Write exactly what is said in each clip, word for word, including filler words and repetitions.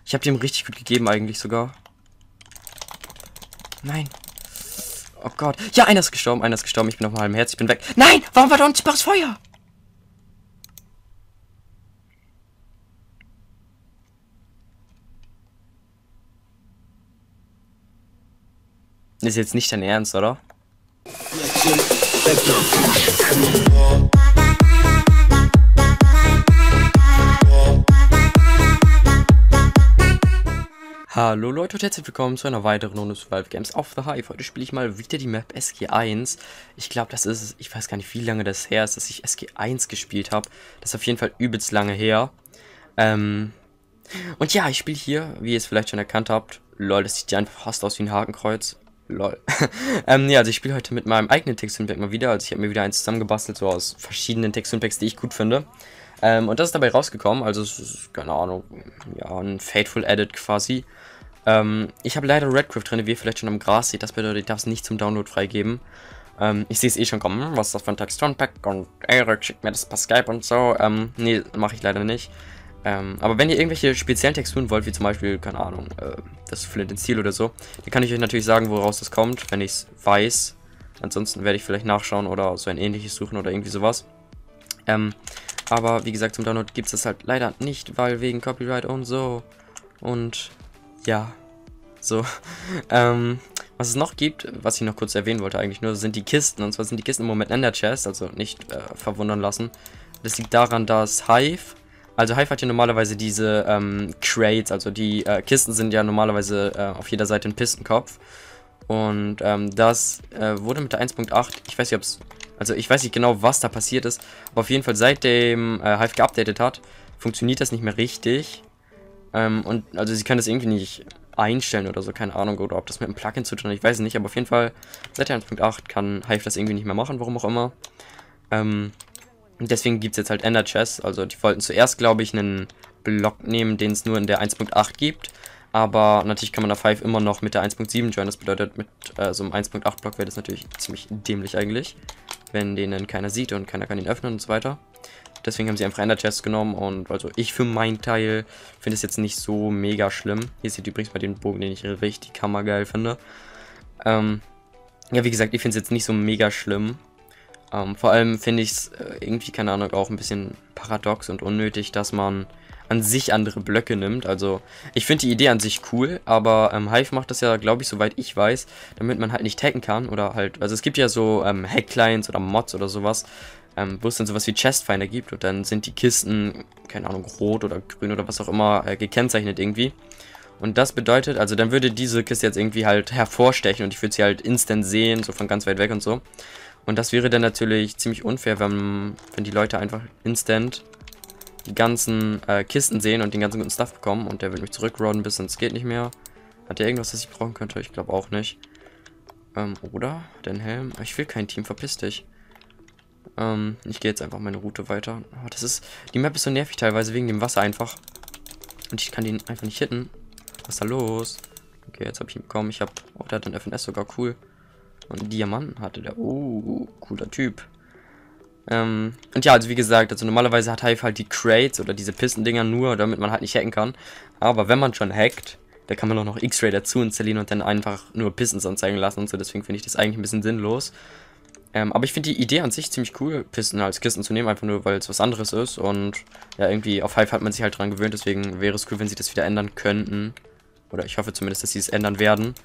Ich habe dem richtig gut gegeben eigentlich sogar. Nein. Oh Gott. Ja, einer ist gestorben, einer ist gestorben. Ich bin auf einem halben Herz, ich bin weg. Nein! Warum war da unsichtbares Feuer? Ist jetzt nicht dein Ernst, oder? Hallo Leute und herzlich willkommen zu einer weiteren Runde Survival Games auf The Hive. Heute spiele ich mal wieder die Map S G eins. Ich glaube, das ist, ich weiß gar nicht, wie lange das her ist, dass ich S G eins gespielt habe. Das ist auf jeden Fall übelst lange her. Ähm, und ja, ich spiele hier, wie ihr es vielleicht schon erkannt habt. Lol, das sieht ja einfach fast aus wie ein Hakenkreuz. Lol. ähm, ja, also ich spiele heute mit meinem eigenen Texturenpack mal wieder. Also ich habe mir wieder eins zusammengebastelt, so aus verschiedenen Texturenpacks, die ich gut finde. Ähm, und das ist dabei rausgekommen, also es ist, keine Ahnung, ja, ein Fateful Edit quasi. Ähm, ich habe leider Redcraft drin, wie ihr vielleicht schon am Gras seht, das bedeutet, ich darf es nicht zum Download freigeben. Ähm, ich sehe es eh schon kommen, was ist das für ein Texturenpack und Erik schickt mir das per Skype und so. Ähm, nee, mache ich leider nicht. Ähm, aber wenn ihr irgendwelche speziellen Texturen wollt, wie zum Beispiel, keine Ahnung, äh, das Flint ins Ziel oder so, dann kann ich euch natürlich sagen, woraus das kommt, wenn ich es weiß. Ansonsten werde ich vielleicht nachschauen oder so ein ähnliches suchen oder irgendwie sowas. Ähm, aber wie gesagt, zum Download gibt es das halt leider nicht, weil wegen Copyright und so. Und ja, so. ähm, was es noch gibt, was ich noch kurz erwähnen wollte eigentlich nur, sind die Kisten. Und zwar sind die Kisten im Moment Ender Chest, also nicht äh, verwundern lassen. Das liegt daran, dass Hive, also Hive hat ja normalerweise diese ähm, Crates, also die äh, Kisten sind ja normalerweise äh, auf jeder Seite ein Pistenkopf. Und ähm, das äh, wurde mit der eins Punkt acht, ich weiß nicht, ob es, also ich weiß nicht genau, was da passiert ist, aber auf jeden Fall seitdem äh, Hive geupdatet hat, funktioniert das nicht mehr richtig. Ähm, und also sie können das irgendwie nicht einstellen oder so, keine Ahnung, oder ob das mit einem Plugin zu tun hat, ich weiß es nicht, aber auf jeden Fall seit der eins Punkt acht kann Hive das irgendwie nicht mehr machen, warum auch immer. Ähm, und deswegen gibt es jetzt halt Ender Chests, also die wollten zuerst, glaube ich, einen Block nehmen, den es nur in der eins Punkt acht gibt. Aber natürlich kann man auf Hive immer noch mit der eins Punkt sieben joinen. Das bedeutet, mit äh, so einem eins Punkt acht Block wäre das natürlich ziemlich dämlich eigentlich, wenn den dann keiner sieht und keiner kann ihn öffnen und so weiter. Deswegen haben sie einfach Ender Chests genommen und also ich für meinen Teil finde es jetzt nicht so mega schlimm. Hier seht ihr übrigens mal den Bogen, den ich richtig hammergeil finde. Ähm, ja, wie gesagt, ich finde es jetzt nicht so mega schlimm. Ähm, vor allem finde ich es äh, irgendwie, keine Ahnung, auch ein bisschen paradox und unnötig, dass man an sich andere Blöcke nimmt. Also ich finde die Idee an sich cool, aber ähm, Hive macht das ja, glaube ich, soweit ich weiß, damit man halt nicht hacken kann oder halt, also es gibt ja so ähm, Hack-Clients oder Mods oder sowas, ähm, wo es dann sowas wie Chestfinder gibt und dann sind die Kisten, keine Ahnung, rot oder grün oder was auch immer äh, gekennzeichnet irgendwie. Und das bedeutet, also dann würde diese Kiste jetzt irgendwie halt hervorstechen und ich würde sie halt instant sehen, so von ganz weit weg und so. Und das wäre dann natürlich ziemlich unfair, wenn, wenn die Leute einfach instant die ganzen äh, Kisten sehen und den ganzen guten Stuff bekommen. Und der wird mich zurückroden, bis es geht nicht mehr. Hat der irgendwas, das ich brauchen könnte? Ich glaube auch nicht. Ähm, oder? Den Helm? Ich will kein Team, verpiss dich. Ähm, ich gehe jetzt einfach meine Route weiter. Oh, das ist, die Map ist so nervig teilweise, wegen dem Wasser einfach. Und ich kann den einfach nicht hitten. Was ist da los? Okay, jetzt habe ich ihn bekommen. Ich habe, oh, der hat den F N S sogar, cool. Und einen Diamanten hatte der. Oh, cooler Typ. Ähm, und ja, also wie gesagt, also normalerweise hat Hive halt die Crates oder diese Pistendinger nur, damit man halt nicht hacken kann. Aber wenn man schon hackt, da kann man auch noch X-Ray dazu installieren und dann einfach nur Pistons anzeigen lassen und so. Deswegen finde ich das eigentlich ein bisschen sinnlos. Ähm, aber ich finde die Idee an sich ziemlich cool, Pisten als Kisten zu nehmen, einfach nur, weil es was anderes ist. Und ja, irgendwie auf Hive hat man sich halt dran gewöhnt, deswegen wäre es cool, wenn sie das wieder ändern könnten. Oder ich hoffe zumindest, dass sie es ändern werden.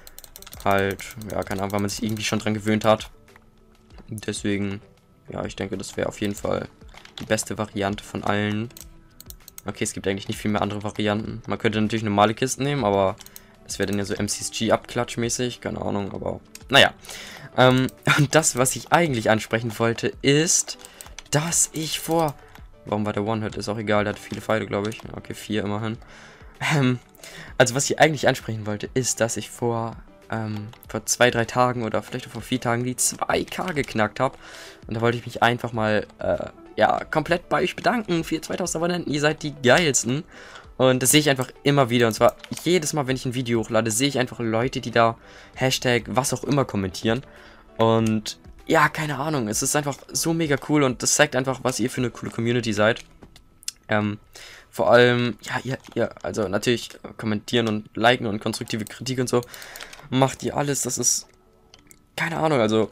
Halt, ja, keine Ahnung, weil man sich irgendwie schon dran gewöhnt hat. Deswegen, ja, ich denke, das wäre auf jeden Fall die beste Variante von allen. Okay, es gibt eigentlich nicht viel mehr andere Varianten. Man könnte natürlich normale Kisten nehmen, aber das wäre dann ja so M C S G-Abklatsch-mäßig, keine Ahnung, aber naja. Ähm, und das, was ich eigentlich ansprechen wollte, ist, dass ich vor... Warum war der One-Hit? Ist auch egal, der hat viele Pfeile, glaube ich. Okay, vier immerhin. Ähm, also was ich eigentlich ansprechen wollte, ist, dass ich vor... Ähm, vor zwei, drei Tagen oder vielleicht auch vor vier Tagen die zwei K geknackt habe. Und da wollte ich mich einfach mal, äh, ja, komplett bei euch bedanken für zweitausend Abonnenten. Ihr seid die geilsten. Und das sehe ich einfach immer wieder. Und zwar jedes Mal, wenn ich ein Video hochlade, sehe ich einfach Leute, die da Hashtag was auch immer kommentieren. Und ja, keine Ahnung, es ist einfach so mega cool und das zeigt einfach, was ihr für eine coole Community seid. Ähm, vor allem, ja, ihr, ihr, also natürlich kommentieren und liken und konstruktive Kritik und so, macht ihr alles, das ist, keine Ahnung, also,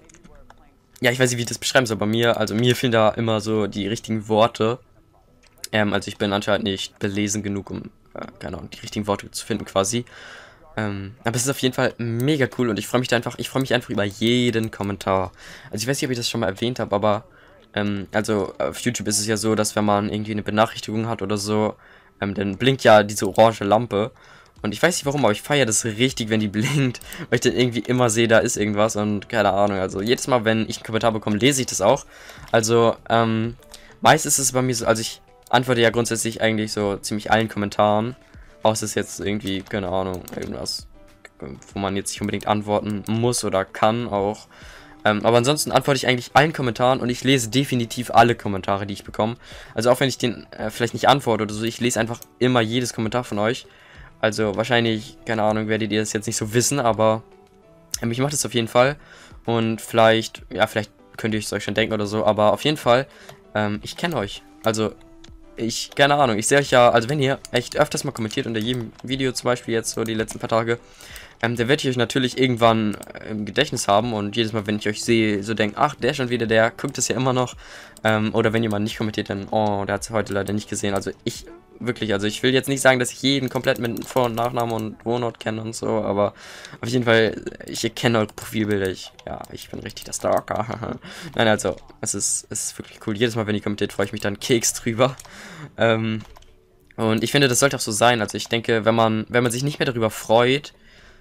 ja, ich weiß nicht, wie ich das beschreiben soll bei mir, also mir fehlen da immer so die richtigen Worte, ähm, also ich bin anscheinend nicht belesen genug, um, äh, keine Ahnung, die richtigen Worte zu finden quasi. Ähm, aber es ist auf jeden Fall mega cool und ich freue mich da einfach, ich freue mich einfach über jeden Kommentar. Also ich weiß nicht, ob ich das schon mal erwähnt habe, aber ähm, also auf YouTube ist es ja so, dass wenn man irgendwie eine Benachrichtigung hat oder so, ähm, dann blinkt ja diese orange Lampe. Und ich weiß nicht warum, aber ich feiere das richtig, wenn die blinkt, weil ich dann irgendwie immer sehe, da ist irgendwas und keine Ahnung. Also jedes Mal, wenn ich einen Kommentar bekomme, lese ich das auch. Also ähm, meist ist es bei mir so, also ich antworte ja grundsätzlich eigentlich so ziemlich allen Kommentaren. Außer es jetzt irgendwie, keine Ahnung, irgendwas, wo man jetzt nicht unbedingt antworten muss oder kann auch. Ähm, aber ansonsten antworte ich eigentlich allen Kommentaren und ich lese definitiv alle Kommentare, die ich bekomme. Also auch wenn ich den äh, vielleicht nicht antworte oder so, ich lese einfach immer jedes Kommentar von euch. Also wahrscheinlich, keine Ahnung, werdet ihr das jetzt nicht so wissen, aber ähm, ich mache das auf jeden Fall. Und vielleicht, ja, vielleicht könnt ihr es euch schon denken oder so, aber auf jeden Fall, ähm, ich kenne euch. Also ich, keine Ahnung, ich sehe euch ja, also wenn ihr echt öfters mal kommentiert unter jedem Video zum Beispiel jetzt so die letzten paar Tage, ähm, dann werde ich euch natürlich irgendwann äh, im Gedächtnis haben und jedes Mal, wenn ich euch sehe, so denke, ach, der schon wieder, der guckt es ja immer noch. Ähm, oder wenn jemand nicht kommentiert, dann, oh, der hat es heute leider nicht gesehen. Also ich, wirklich, also ich will jetzt nicht sagen, dass ich jeden komplett mit Vor- und Nachnamen und Wohnort kenne und so, aber auf jeden Fall, ich erkenne eure Profilbilder, ich, ja, ich bin richtig der Stalker. Nein, also, es ist, es ist wirklich cool. Jedes Mal, wenn ihr kommentiert, freue ich mich dann Keks drüber. Ähm, und ich finde, das sollte auch so sein. Also ich denke, wenn man, wenn man sich nicht mehr darüber freut,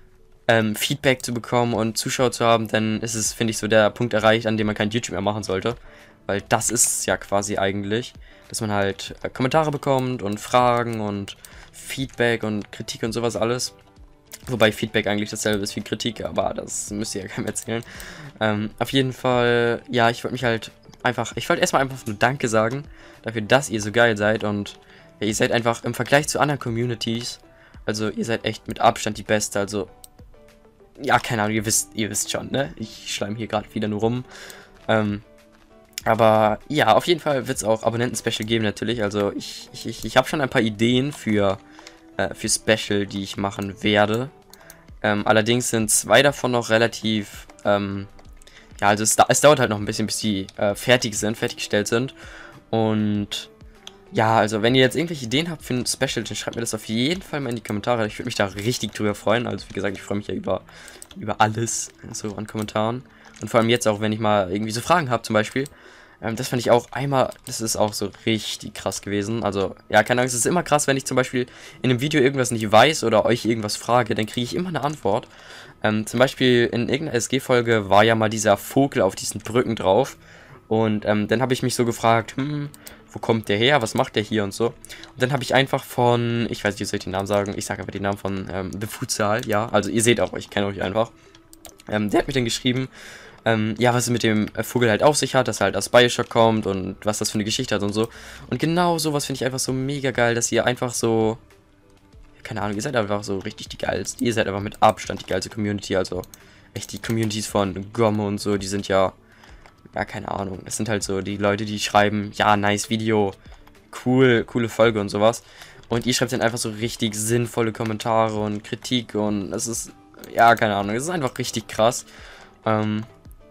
ähm, Feedback zu bekommen und Zuschauer zu haben, dann ist es, finde ich, so der Punkt erreicht, an dem man kein YouTube mehr machen sollte. Weil das ist es ja quasi eigentlich, dass man halt äh, Kommentare bekommt und Fragen und Feedback und Kritik und sowas alles. Wobei Feedback eigentlich dasselbe ist wie Kritik, aber das müsst ihr ja keinem erzählen. Ähm, auf jeden Fall, ja, ich wollte mich halt einfach, ich wollte erstmal einfach nur Danke sagen, dafür, dass ihr so geil seid und ja, ihr seid einfach im Vergleich zu anderen Communities, also ihr seid echt mit Abstand die Beste, also, ja, keine Ahnung, ihr wisst, ihr wisst schon, ne? Ich schleim hier gerade wieder nur rum. Ähm, aber ja, auf jeden Fall wird es auch Abonnenten-Special geben natürlich, also ich, ich, ich, ich habe schon ein paar Ideen für, äh, für Special, die ich machen werde. Ähm, allerdings sind zwei davon noch relativ, ähm, ja, also es, es dauert halt noch ein bisschen, bis die äh, fertig sind, fertiggestellt sind. Und ja, also wenn ihr jetzt irgendwelche Ideen habt für ein Special, dann schreibt mir das auf jeden Fall mal in die Kommentare. Ich würde mich da richtig drüber freuen. Also wie gesagt, ich freue mich ja über, über alles so an Kommentaren. Und vor allem jetzt auch, wenn ich mal irgendwie so Fragen habe zum Beispiel. Ähm, das fand ich auch einmal, das ist auch so richtig krass gewesen. Also, ja, keine Angst, es ist immer krass, wenn ich zum Beispiel in einem Video irgendwas nicht weiß oder euch irgendwas frage, dann kriege ich immer eine Antwort. Ähm, zum Beispiel in irgendeiner S G-Folge war ja mal dieser Vogel auf diesen Brücken drauf. Und ähm, dann habe ich mich so gefragt, hm, wo kommt der her, was macht der hier und so. Und dann habe ich einfach von, ich weiß nicht, soll ich den Namen sagen, ich sage aber den Namen von ähm, The Futsal, ja, also ihr seht auch, ich kenne euch einfach. Ähm, der hat mir dann geschrieben, ähm, ja, was es mit dem Vogel halt auf sich hat, dass er halt aus Bioshock kommt und was das für eine Geschichte hat und so. Und genau sowas finde ich einfach so mega geil, dass ihr einfach so, keine Ahnung, ihr seid einfach so richtig die geilste, ihr seid einfach mit Abstand die geilste Community, also echt die Communities von Gomme und so, die sind ja, ja, keine Ahnung, das sind halt so die Leute, die schreiben, ja, nice Video, cool, coole Folge und sowas. Und ihr schreibt dann einfach so richtig sinnvolle Kommentare und Kritik und das ist, ja, keine Ahnung, es ist einfach richtig krass. Ähm,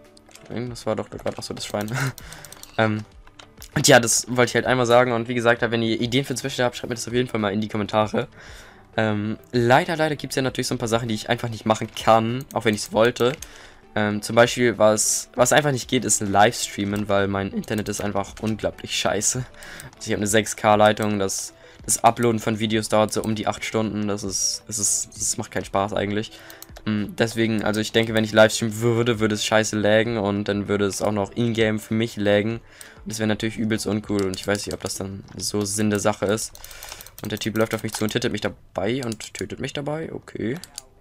das war doch gerade auch so das Schwein. ähm, und ja, das wollte ich halt einmal sagen. Und wie gesagt, wenn ihr Ideen für ein Special habt, schreibt mir das auf jeden Fall mal in die Kommentare. Ähm, leider, leider gibt es ja natürlich so ein paar Sachen, die ich einfach nicht machen kann, auch wenn ich es wollte. Ähm, zum Beispiel, was, was einfach nicht geht, ist Livestreamen, weil mein Internet ist einfach unglaublich scheiße. Also ich habe eine sechs K Leitung, das, das Uploaden von Videos dauert so um die acht Stunden. Das ist, das ist, das macht keinen Spaß eigentlich. Deswegen, also ich denke, wenn ich Livestreamen würde, würde es scheiße laggen und dann würde es auch noch in-game für mich laggen. Und das wäre natürlich übelst uncool und ich weiß nicht, ob das dann so Sinn der Sache ist. Und der Typ läuft auf mich zu und hittet mich dabei und tötet mich dabei. Okay.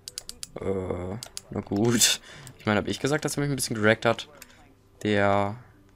Äh, na gut. Ich meine, habe ich gesagt, dass er mich ein bisschen gerackt hat? Der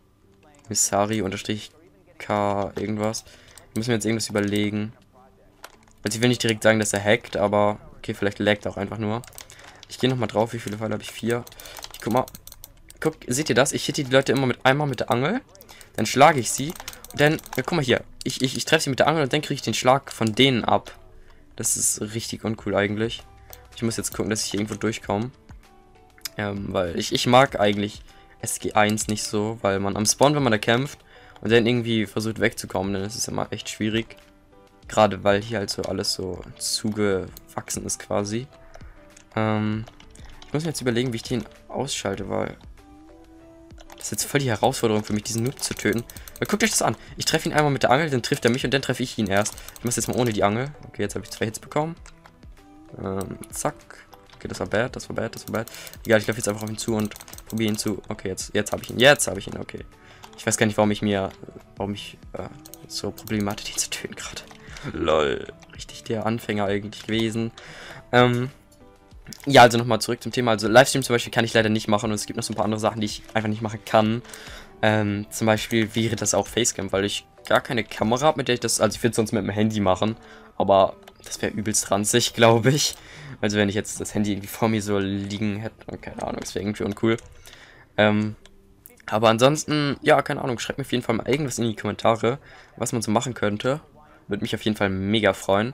Missari-K irgendwas. Ich muss mir jetzt irgendwas überlegen. Also ich will nicht direkt sagen, dass er hackt, aber okay, vielleicht laggt er auch einfach nur. Ich gehe nochmal drauf, wie viele Pfeile habe ich? Vier. Ich guck mal. Guck, seht ihr das? Ich hitte die Leute immer mit einmal mit der Angel. Dann schlage ich sie. Und Denn, ja, guck mal hier. Ich, ich, ich treffe sie mit der Angel und dann kriege ich den Schlag von denen ab. Das ist richtig uncool eigentlich. Ich muss jetzt gucken, dass ich hier irgendwo durchkomme. Ähm, weil ich, ich mag eigentlich S G eins nicht so, weil man am Spawn, wenn man da kämpft und dann irgendwie versucht wegzukommen, dann ist es immer echt schwierig. Gerade weil hier halt so alles so zugewachsen ist quasi. Ähm, ich muss mir jetzt überlegen, wie ich den ausschalte, weil das ist jetzt voll die Herausforderung für mich, diesen Noob zu töten. Weil guckt euch das an. Ich treffe ihn einmal mit der Angel, dann trifft er mich und dann treffe ich ihn erst. Ich muss jetzt mal ohne die Angel. Okay, jetzt habe ich zwei Hits bekommen. Ähm, zack. Okay, das war bad, das war bad, das war bad. Egal, ich laufe jetzt einfach auf ihn zu und probiere ihn zu. Okay, jetzt, jetzt habe ich ihn. Jetzt habe ich ihn, okay. Ich weiß gar nicht, warum ich mir, warum ich äh, so problematisch ihn zu töten gerade. Lol. Richtig der Anfänger eigentlich gewesen. Ähm, ja, also nochmal zurück zum Thema. Also Livestream zum Beispiel kann ich leider nicht machen und es gibt noch so ein paar andere Sachen, die ich einfach nicht machen kann. Ähm, zum Beispiel wäre das auch Facecam, weil ich gar keine Kamera habe, mit der ich das, also ich würde es sonst mit dem Handy machen, aber das wäre übelst ranzig, glaube ich. Also wenn ich jetzt das Handy irgendwie vor mir so liegen hätte, keine Ahnung, das wäre irgendwie uncool. Ähm, aber ansonsten, ja, keine Ahnung, schreibt mir auf jeden Fall mal irgendwas in die Kommentare, was man so machen könnte. Würde mich auf jeden Fall mega freuen.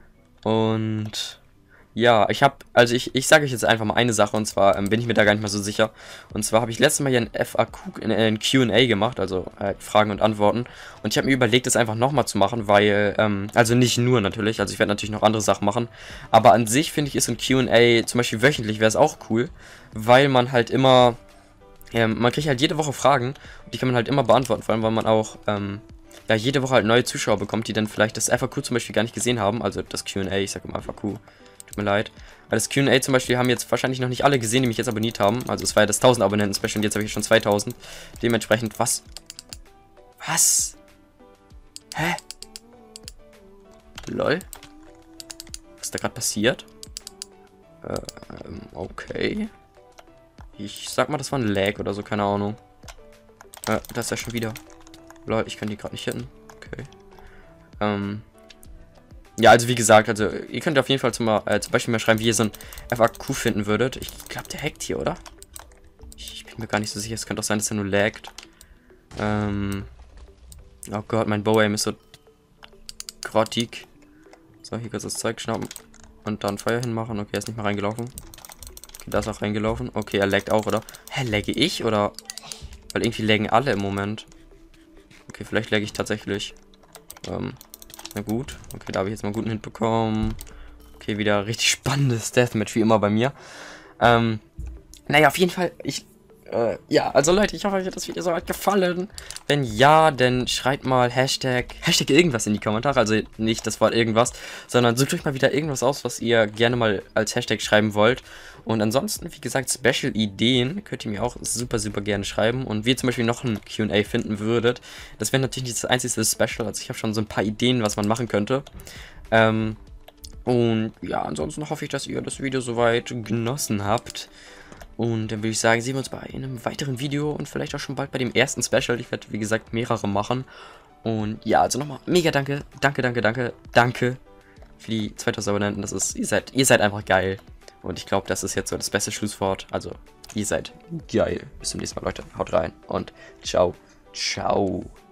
Und ja, ich habe, also ich, ich sage euch jetzt einfach mal eine Sache, und zwar ähm, bin ich mir da gar nicht mal so sicher. Und zwar habe ich letztes Mal hier ein F A Q, äh, ein Q und A gemacht, also äh, Fragen und Antworten. Und ich habe mir überlegt, das einfach nochmal zu machen, weil, ähm, also nicht nur natürlich, also ich werde natürlich noch andere Sachen machen. Aber an sich finde ich, ist ein Q und A, zum Beispiel wöchentlich, wäre es auch cool, weil man halt immer, ähm, man kriegt halt jede Woche Fragen und die kann man halt immer beantworten, vor allem, weil man auch, ähm, ja, jede Woche halt neue Zuschauer bekommt, die dann vielleicht das F A Q zum Beispiel gar nicht gesehen haben, also das Q und A, ich sage immer F A Q. Tut mir leid. Weil das Q und A zum Beispiel haben jetzt wahrscheinlich noch nicht alle gesehen, die mich jetzt abonniert haben. Also es war ja das tausend Abonnenten-Special und jetzt habe ich schon zweitausend. Dementsprechend, was? Was? Hä? Lol. Was ist da gerade passiert? Ähm, okay. Ich sag mal, das war ein Lag oder so, keine Ahnung. Äh, das ist ja schon wieder. Lol, ich kann die gerade nicht hitten. Okay. Ähm... Ja, also wie gesagt, also ihr könnt auf jeden Fall zum, äh, zum Beispiel mal schreiben, wie ihr so ein F A Q finden würdet. Ich glaube, der hackt hier, oder? Ich bin mir gar nicht so sicher. Es könnte auch sein, dass er nur laggt. Ähm. Oh Gott, mein Bow-Aim ist so grottig. So, hier kurz das Zeug schnappen. Und dann Feuer hinmachen. Okay, er ist nicht mehr reingelaufen. Okay, da ist auch reingelaufen. Okay, er laggt auch, oder? Hä, lagge ich, oder? Weil irgendwie laggen alle im Moment. Okay, vielleicht lagge ich tatsächlich. Ähm. Na gut, okay, da habe ich jetzt mal einen guten Hit bekommen. Okay, wieder richtig spannendes Deathmatch, wie immer bei mir. Ähm, naja, auf jeden Fall, ich, äh, ja, also Leute, ich hoffe, euch hat das Video soweit gefallen. Wenn ja, dann schreibt mal Hashtag, Hashtag irgendwas in die Kommentare, also nicht das Wort irgendwas, sondern sucht euch mal wieder irgendwas aus, was ihr gerne mal als Hashtag schreiben wollt. Und ansonsten, wie gesagt, Special-Ideen könnt ihr mir auch super, super gerne schreiben. Und wie ihr zum Beispiel noch ein Q und A finden würdet, das wäre natürlich nicht das einzige Special, also ich habe schon so ein paar Ideen, was man machen könnte. Ähm, und ja, ansonsten hoffe ich, dass ihr das Video soweit genossen habt. Und dann würde ich sagen, sehen wir uns bei einem weiteren Video und vielleicht auch schon bald bei dem ersten Special. Ich werde, wie gesagt, mehrere machen. Und ja, also nochmal mega danke, danke, danke, danke, danke für die zweitausend Abonnenten. Das ist, ihr seid, ihr seid einfach geil. Und ich glaube, das ist jetzt so das beste Schlusswort. Also, ihr seid geil. Bis zum nächsten Mal, Leute. Haut rein und ciao, ciao.